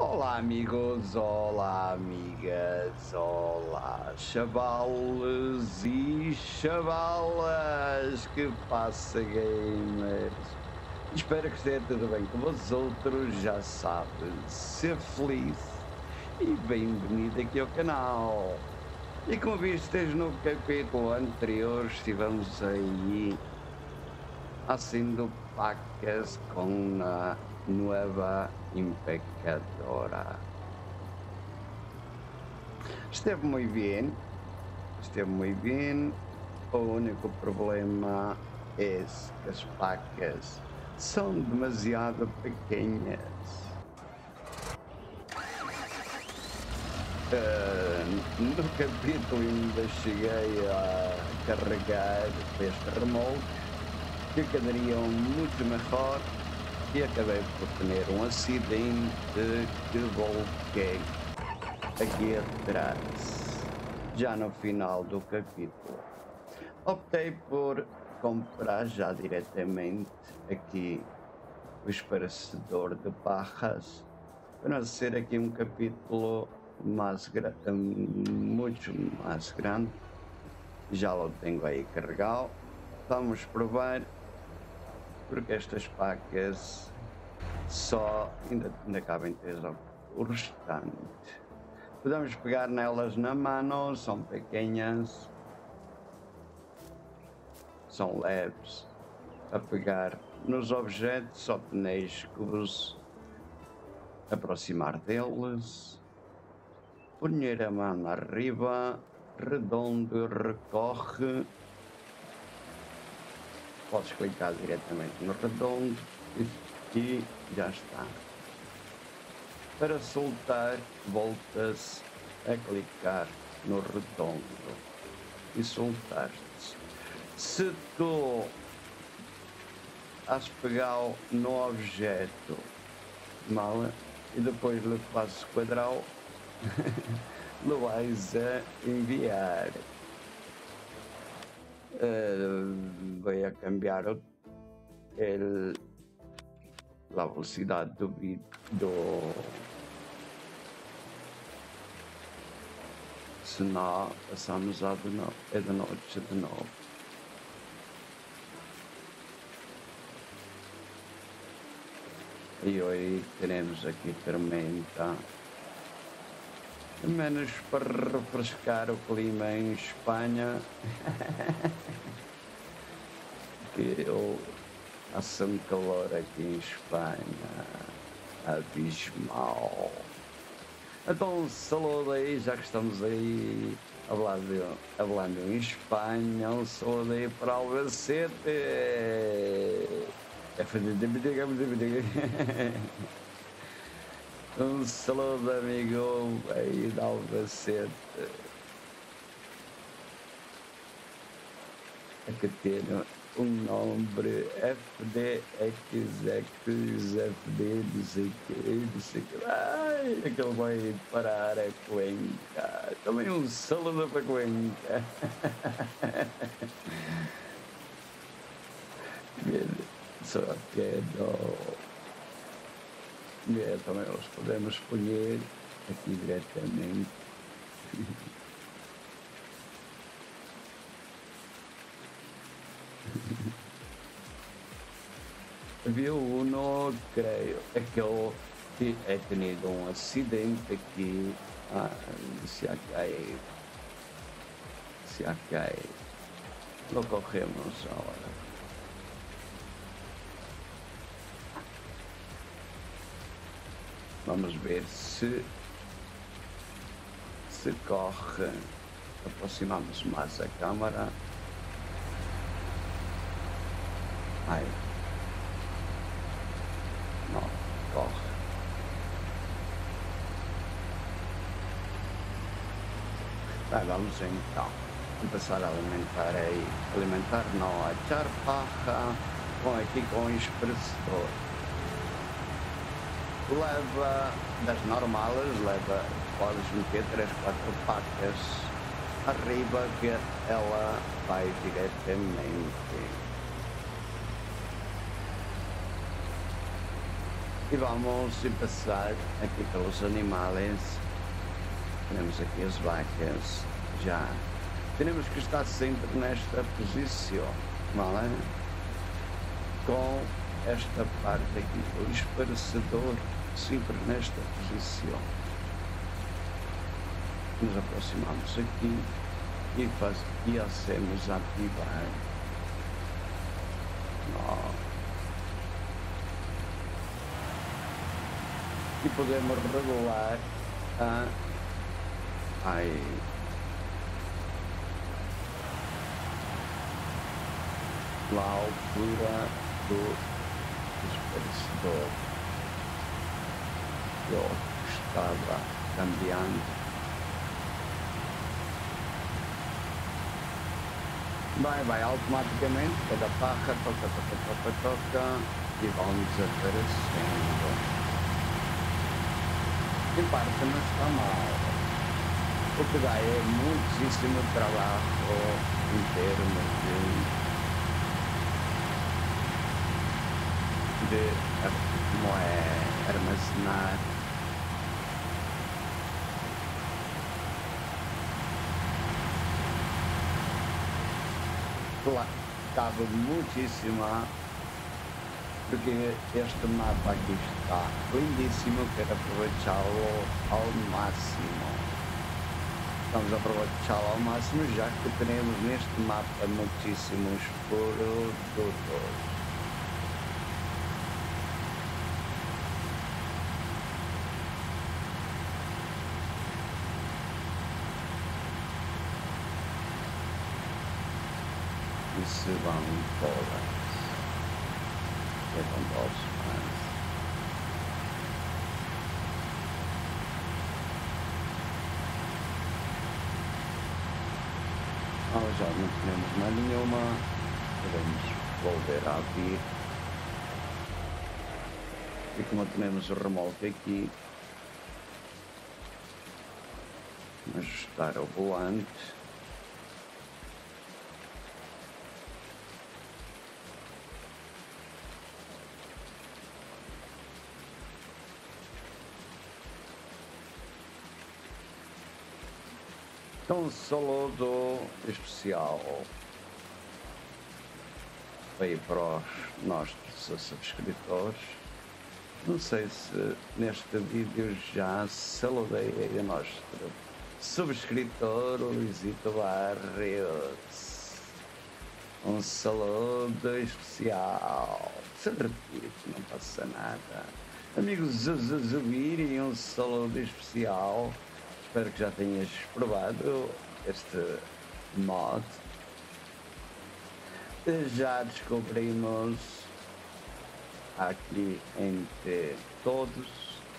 Olá amigos, olá amigas, olá chavalos e chavalas, que passa gamers? Espero que esteja tudo bem com vós outros, já sabes, ser feliz e bem-vindo aqui ao canal. E como vistes no capítulo anterior, estivemos aí haciendo pacas con la nueva impecadora. Esteve muy bien. O único problema é que as pacas são demasiado pequenas. No capítulo ainda cheguei a carregar este remote, que quedariam muito melhor, e acabei por ter um acidente que voltei aqui atrás, já no final do capítulo. Optei por comprar já diretamente aqui o esparcedor de barras, para ser aqui um capítulo muito mais grande. Já lo tenho aí carregado. Vamos provar, porque estas pacas só ainda cabem 3 o restante. Podemos pegar nelas na mão, são pequenas, são leves. A pegar nos objetos, só tenéis que vos aproximar deles, punir a mão arriba, redondo, recorre. Podes clicar diretamente no redondo e já está. Para soltar, voltas a clicar no redondo e soltar-te. Se tu has pegado no objeto mal e depois lhe fazes quadrado, lo vais a enviar. Voy a cambiar la velocidade do vídeo, senão passamos a de noite de novo. E hoje teremos aqui tormenta, menos para refrescar o clima em Espanha. Que hace um calor aqui em Espanha abismal. Então um saludo aí, já que estamos aí hablando em Espanha, um saludo aí para Albacete. Um saludo amigo aí de Albacete, que tem um nome FD, não sei que. Ai, aquele vai parar a Cuenca. Também um saludo para Cuenca. Só que também os podemos escolher aqui diretamente. Havia uno, creio, aquele que é tenido um acidente aqui, se acai, lo corremos agora. Vamos ver se corre. Aproximamos mais a câmara. Ai, não, corre. Vamos então começar a alimentar não, a echar paja com o espressor. Leva das normais, podes meter 3, 4 pacas arriba, que ela vai diretamente. E vamos passar aqui pelos animais. Temos aqui as vacas. Já temos que estar sempre nesta posição, não é? Com esta parte aqui do esparecedor, sempre nesta posição. Nos aproximamos aqui e hacemos ativar. E podemos regular a altura do esparecedor. Eu estava cambiando. Vai automaticamente, cada barra toca e vão desaparecendo. Em parte não está mal, o que dá é muitíssimo trabalho em termos de como é armazenar. Claro, cabe muitíssimo, porque este mapa aqui está lindíssimo, quero aproveitá-lo ao máximo. Vamos aproveitá-lo ao máximo, já que teremos neste mapa muitíssimos produtos. E se vão todas. É com todos, mas... já não temos mais nenhuma. Podemos volver a abrir. E como temos o remolque aqui, ajustar o volante. Um saludo especial aí para os nossos subscritores. Não sei se neste vídeo já saludei a nosso subscritor Luizito Barrios. Um saludo especial. Se repite, não passa nada. Amigos Zubiri, um saludo especial. Espero que já tenhas provado este mod. Já descobrimos aqui entre todos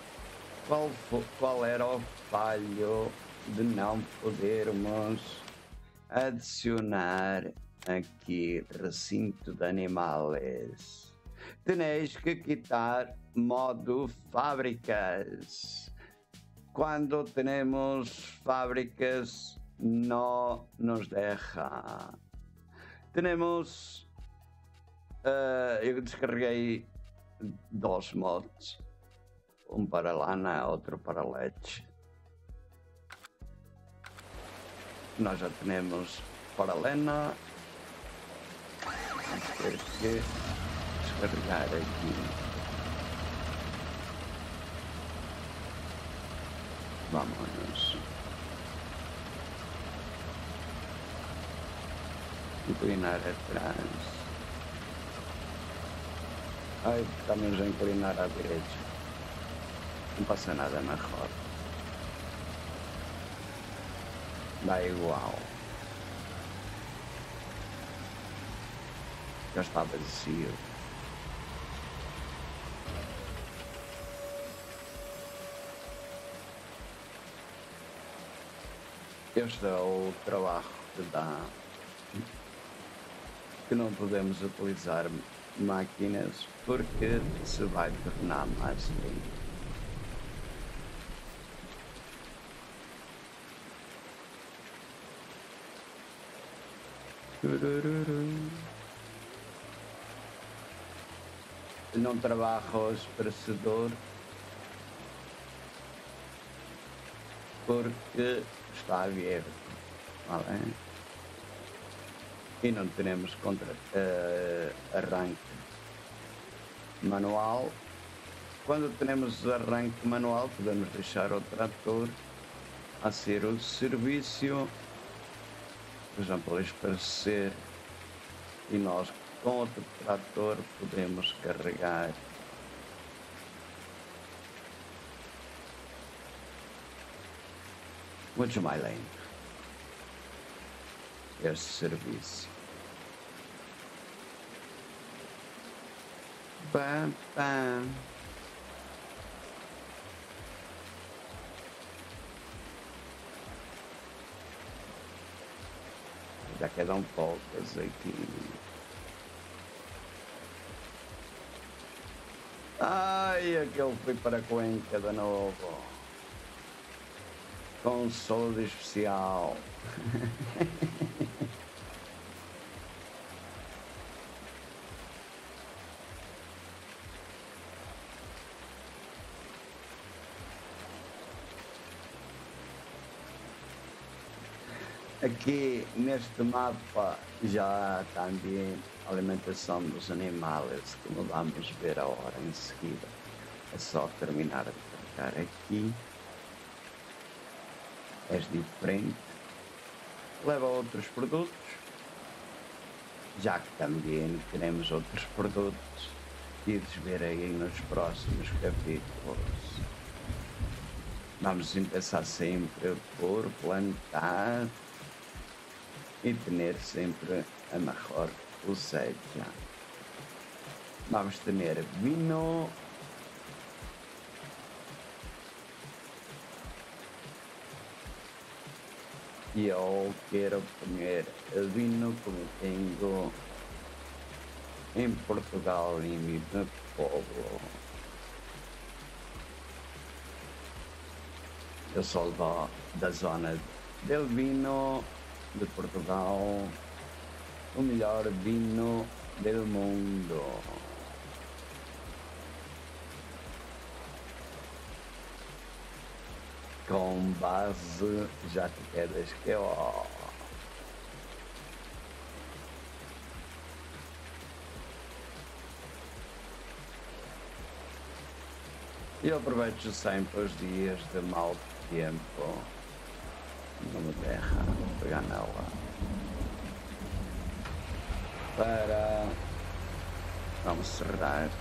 qual era o falho de não podermos adicionar aqui recinto de animais. Tenéis que quitar modo fábricas. Quando temos fábricas, não nos deixa. Temos... eu descarreguei 2 mods. Um para lana, outro para LED. Nós já temos para lana. Vamos ter que descarregar aqui. Vamos inclinar atrás. Estamos a inclinar à direita. Não passa nada na roda. Dá igual. Já está vazio. Este é o trabalho que dá, que não podemos utilizar máquinas porque se vai tornar mais lento. não trabajo esclarecedor porque está abierto, ¿vale? E não teremos arranque manual. Quando tenemos arranque manual, podemos deixar o trator a ser o serviço, por exemplo, esparcer, e nós com outro trator podemos carregar. Muito mais lento este serviço. Pam, pam. Já quedam poucas aqui. Ai, aquele foi para Cuenca de novo. Com um soldo especial. Aqui neste mapa já também a alimentação dos animais, como vamos ver agora em seguida. É só terminar de carregar aqui. É diferente. Leva outros produtos, já que também queremos outros produtos. Ides ver aí nos próximos capítulos. Vamos começar sempre por plantar e ter sempre a mejor cosecha. Vamos ter vino. E eu quero comer vino como tenho em Portugal e em meu povo. Eu sou da zona del vino de Portugal, o melhor vinho do mundo. Com base, já te quedas que ó. Eu aproveito sempre os dias de mau tempo. Não me terra, vou pegar nela para vamos cerrar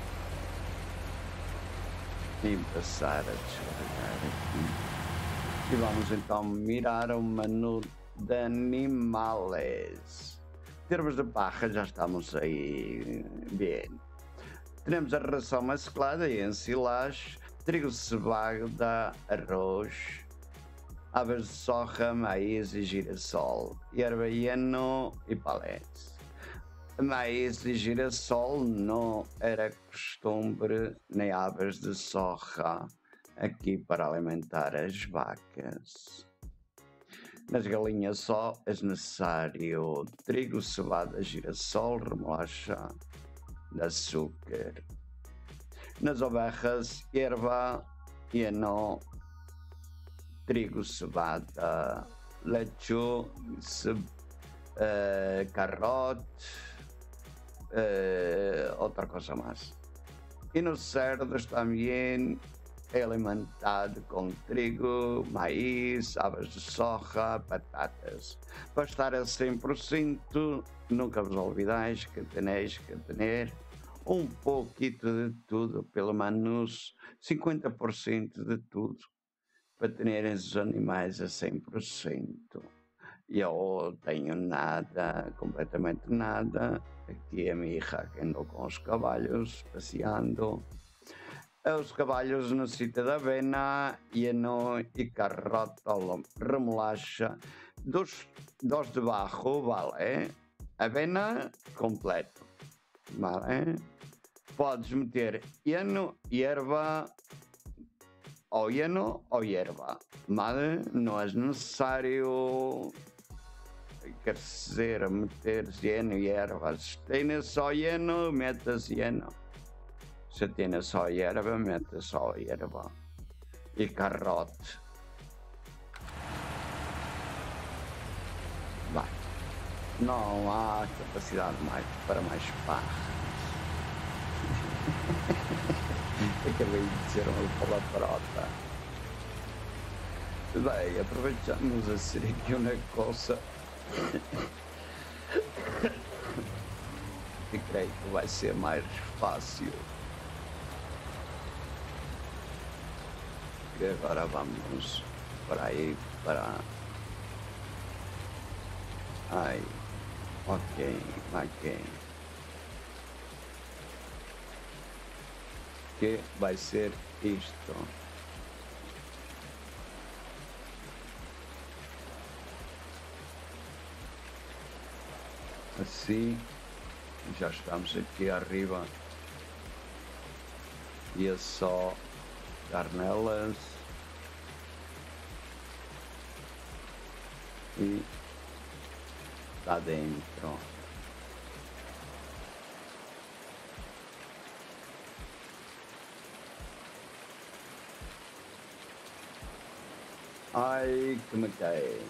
e passar a descarregar aqui. E vamos então mirar o menu de animais. Em termos de barra já estamos aí bem. Temos a ração mesclada e ensilagem, trigo, cevada, arroz, aves de soja, maíz e girassol, erva heno e paletes. Maíz e girassol não era costume, nem aves de soja aqui para alimentar as vacas. Nas galinhas só é necessário trigo, cevada, girassol, remolacha, açúcar. Nas ovelhas, erva, heno, trigo, cevada, leite, carote, outra coisa mais. E nos cerdos também é alimentado com trigo, maíz, aves de soja, batatas. Para estar a 100%, nunca vos olvidais que tenéis que ter um pouquinho de tudo, pelo menos 50% de tudo, para terem os animais a 100%. E eu tenho nada, completamente nada. Aqui a minha hija que andou com os cabalhos, passeando. Os cabalhos necessitam de avena, heno e carrota, remolacha. Dos de barro, vale? Avena completo, vale? Podes meter heno, erva, ou heno ou erva, vale? Não é necessário, quer dizer, meter heno e ervas. Tem só heno, metas heno. Se tiene só hierba, mete só hierba. E carote. Vai. Não há capacidade para mais parras. Acabei de dizer uma palavrota. Bem, aproveitamos a ser aqui uma coisa. E creio que vai ser mais fácil. E agora vamos para aí, para... Ai, ok. Que vai ser isto. Assim, já estamos aqui arriba. E é só dar nelas. E está dentro. Ai, que me cai.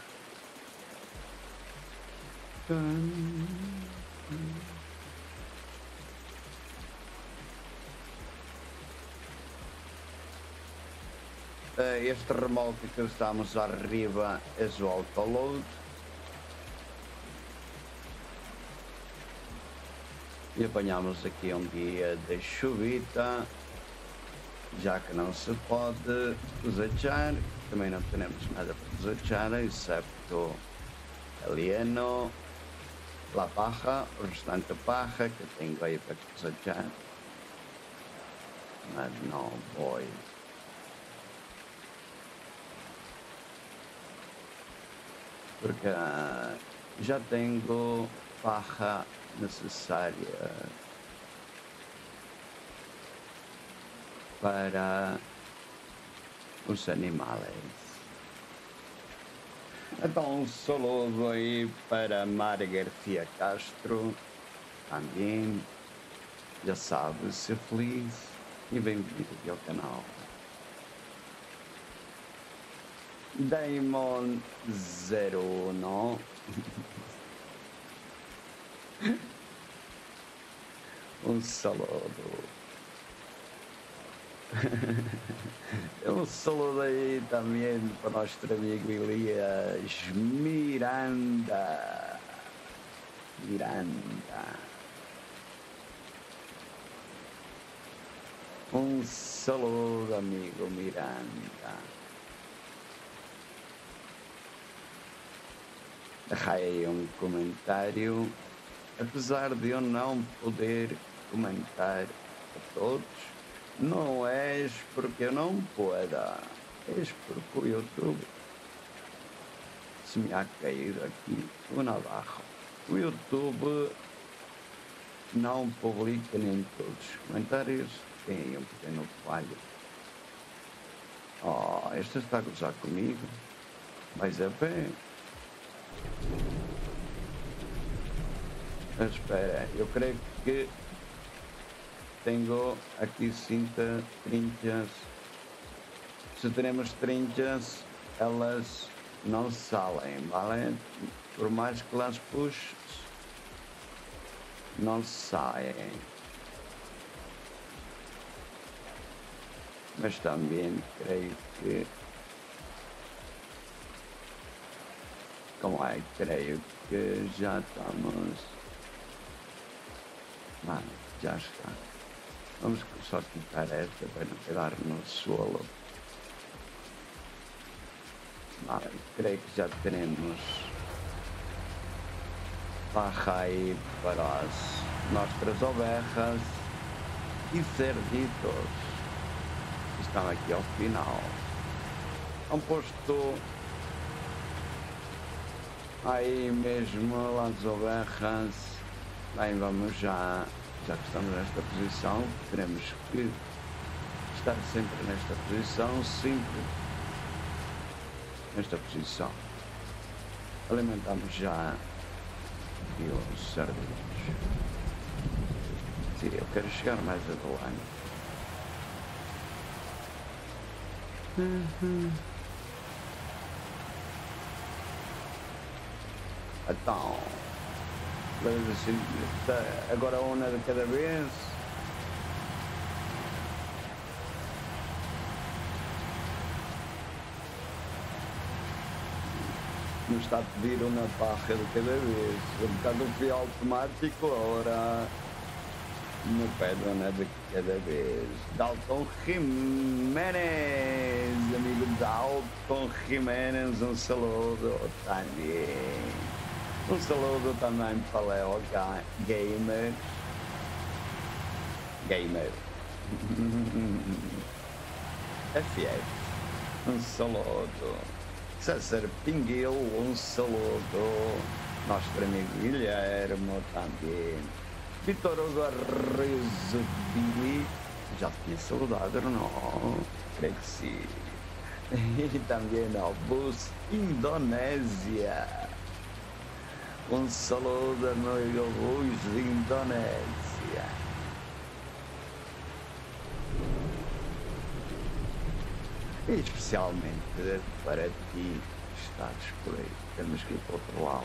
Este remolque que estamos arriba é o autoload. E apanhamos aqui um dia de chuvita, já que não se pode cosechar, também não temos nada para cosechar, excepto alieno, la paja, o restante paja que tenho aí para cosechar, mas não vou. Porque já tenho paja necessária para os animais. Então, um saludo aí para Mara Garcia Castro, também, já sabe, ser feliz e bem-vindo aqui ao canal. Daimon 01 um saludo. Um saludo aí também para o nosso amigo Elias Miranda. Um saludo, amigo Miranda. Deixa aí um comentário. Apesar de eu não poder comentar a todos, não és porque eu não pueda, és porque o YouTube se me ha caído aqui uma barra. O YouTube não publica nem todos os comentários, tem aí um pequeno falho. Oh, esta está a gozar comigo, mas é bem. Espera, eu creio que tenho aqui 30 trinchas. Se teremos trinchas, elas não saem, vale? Por mais que las puxes, não saem. Mas também creio que... Como é? Creio que já estamos... Mano, já está. Vamos só quitar esta para não quedar no solo. Mano, creio que já teremos barra aí para as nossas ovelhas e cerditos que estão aqui ao final. Um posto aí mesmo as ovelhas. Bem, vamos já que estamos nesta posição, teremos que estar sempre nesta posição, sempre nesta posição. Alimentamos já aqui os sardinhos. Sim, eu quero chegar mais adelante. Então, vamos assim, agora uma de cada vez. Nos está a pedir uma barra de cada vez. Um bocado fui automático, agora me pede uma de cada vez. Dalton Jiménez, amigo Dalton Jiménez, um saludo também. Um saludo também para o Leo Gamer. FF, um saludo. César Pinguil, um saludo. Nosso amigo Guilherme também. Vitor Hugo Rizzi, já tinha saudado, não? Creio que sim. E também Albus, Indonésia. Um saludo, amigo Luz, Indonésia. E especialmente para ti que estás por aí. Temos que ir para o outro lado.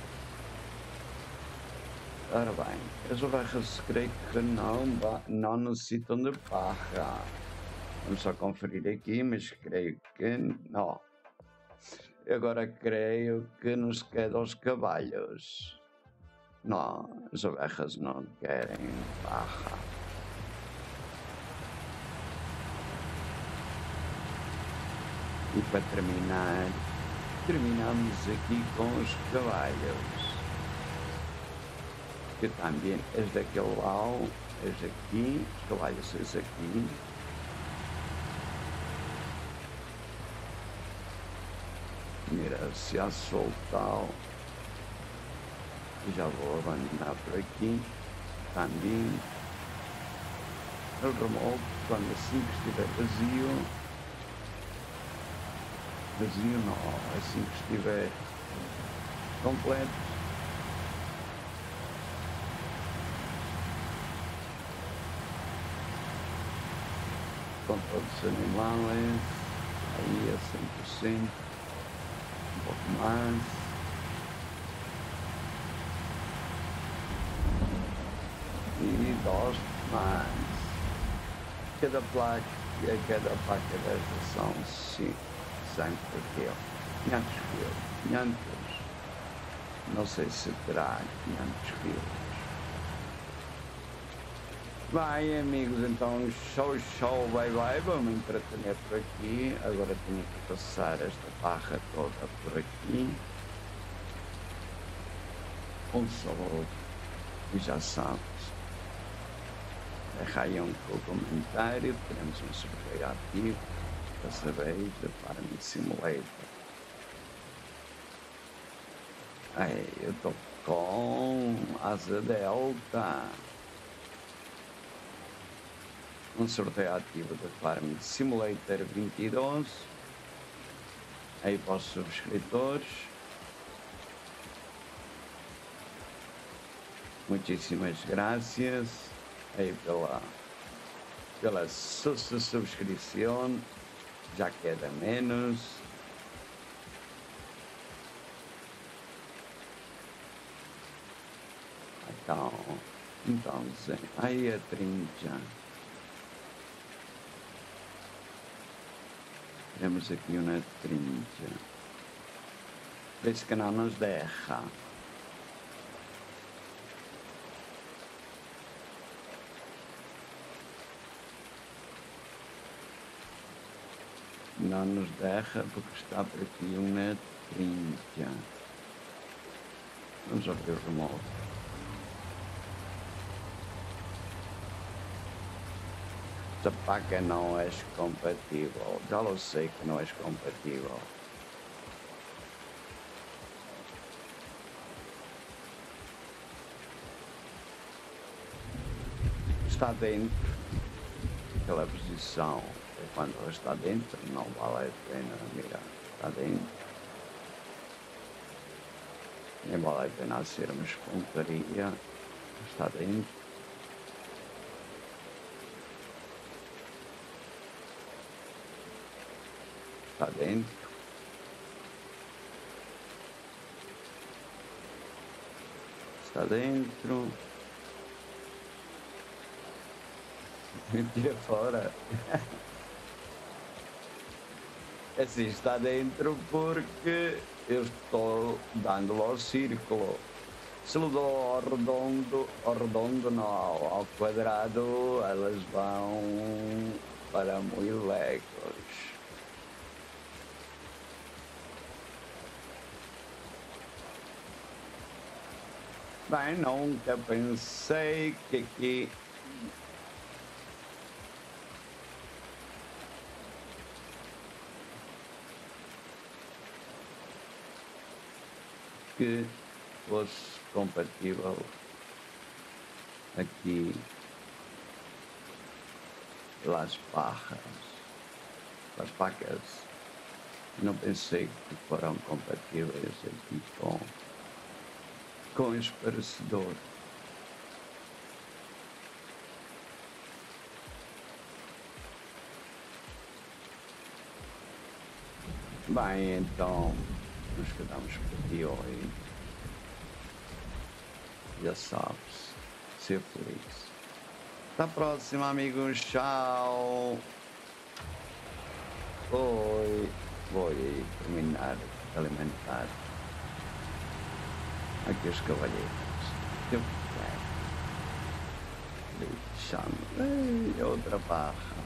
Ora bem, as ovelhas creio que não necessitam de barra. Vamos só conferir aqui, mas creio que não. Agora creio que nos quedam os cavalos. Não, as ovelhas não querem barra. E para terminar, terminamos aqui com os cavalos. Que também és daquele lado, és aqui, os cavalos és aqui. Mira, se a soltar, já vou abandonar por aqui. Também o remolque, quando assim que estiver vazio. Vazio não, assim que estiver completo. Com todos os animais, aí a 100%, um pouco mais. E 2 mais. Cada placa desta são 5 por quilo. 500 quilos. Não sei se terá 500 quilos. Bem, amigos, então show, bye, vamos entretener por aqui. Agora tenho que passar esta barra toda por aqui. Um saludo, e já sabes, arraiam com o comentário, teremos um sorteio ativo, dessa vez, da Farming Simulator. Ai, eu estou com asa delta. Um sorteio ativo da Farming Simulator 22. Aí para os subscritores. Muitíssimas graças aí pela subscrição. Já queda menos. Então, aí a 30. Temos aqui uma 30. Esse canal nos deixa. Não nos deixa porque está por aqui uma 30. Vamos abrir o remoto. Esta placa não é compatível. Já lo sei que não é compatível. Está dentro. Aquela posição. Quando ela está dentro, não vale a pena mirar. Está dentro. Nem vale a pena sermos pontaria. Está dentro. Está dentro. Está dentro. Mentira fora. Assim, está dentro porque eu estou dando ao círculo. Se eu dou ao redondo não, ao quadrado, elas vão para muito legos. Bem, nunca pensei que aqui que fosse compatível aqui las pacas. Não pensei que foram compatíveis aqui com este parecedor. Bem, então nos quedamos por aqui hoje. Já sabes, ser feliz. Até a próxima, amigos. Tchau. Vou aí terminar de alimentar aqui os cavalheiros. Eu quero. Deixando. Outra barra.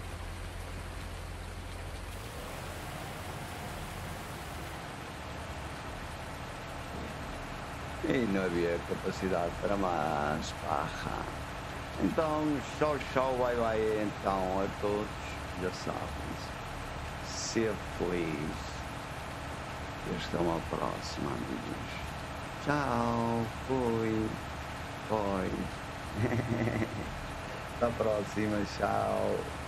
E não havia capacidade para mais barra. Então, tchau, bye, então, a todos, já sabem, ser feliz. Esta é uma próxima, amigos. Tchau, fui. Até a próxima, tchau.